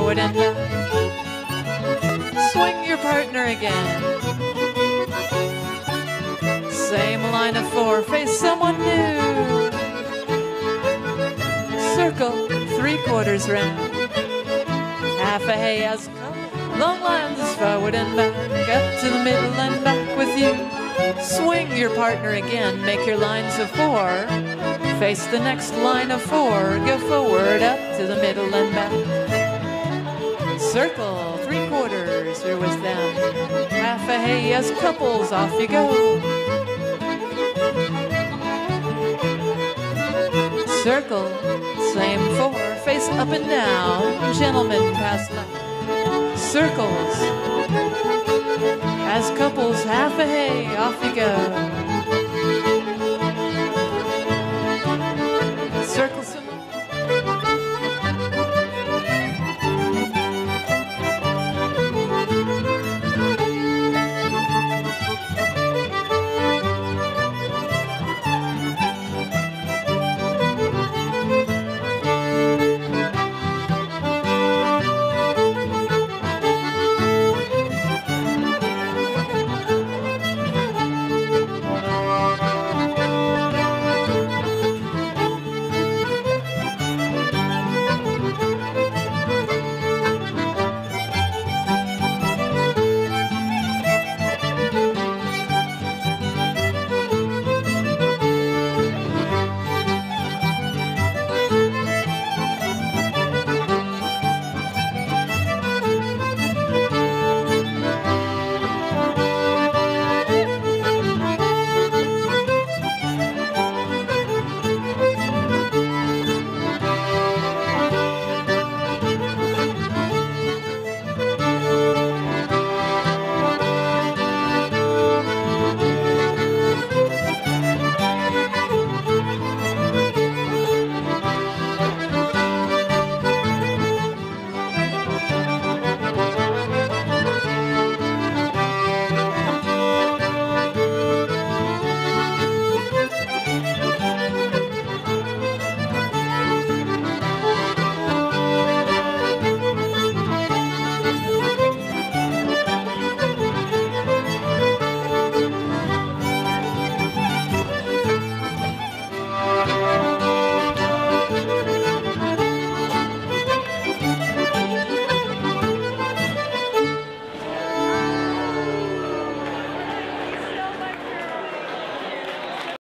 forward and back. Swing your partner again. Same line of 4, face someone new. Circle 3/4 round. Half a hay as long lines forward and back. Up to the middle and back with you. Swing your partner again, make your lines of 4. Face the next line of 4, go forward, up to the middle and back. Circle 3/4, you're with them. Half a hay as couples, off you go. Circle, same 4, face up and down, gentlemen pass left. Circles, as couples, half a hay, off you go.